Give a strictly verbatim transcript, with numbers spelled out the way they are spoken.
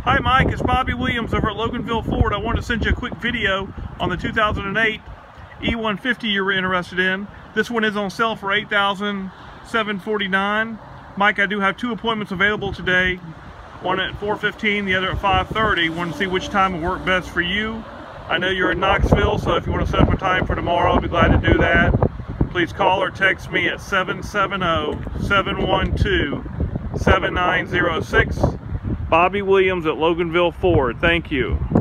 Hi Mike, it's Bobby Williams over at Loganville Ford. I wanted to send you a quick video on the two thousand eight E one fifty you were interested in. This one is on sale for eight thousand seven hundred forty-nine dollars. Mike, I do have two appointments available today. One at four fifteen, the other at five thirty. Want to see which time will work best for you. I know you're in Knoxville, so if you want to set up a time for tomorrow, I'll be glad to do that. Please call or text me at seven seven zero, seven one two, seven nine zero six. Bobby Williams at Loganville Ford. Thank you.